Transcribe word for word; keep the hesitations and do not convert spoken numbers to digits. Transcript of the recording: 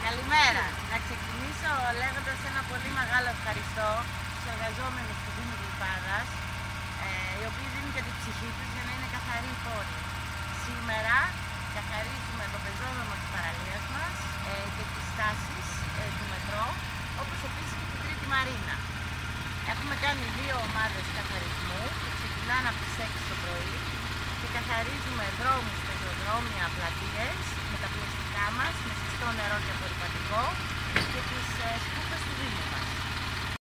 Καλημέρα. Να ξεκινήσω λέγοντας ένα πολύ μεγάλο ευχαριστώ στους εργαζόμενους του Δήμου Γλυφάδας, ε, οι οποίοι δίνουν και την ψυχή τους για να είναι καθαρή η πόλη. Σήμερα καθαρίζουμε το πεζόδρομο της παραλίας μας ε, και τις στάσεις ε, του μετρό, όπως επίσης και την Τρίτη Μαρίνα. Έχουμε κάνει δύο ομάδες καθαρισμού που ξεκινάνε από τις έξι το πρωί και καθαρίζουμε δρόμους, πεζοδρόμια, πλατείες με τα πλαστικά μας, με συστό νερό και απορρυπαντικό και τις ε, σκούπες του Δήμου μας.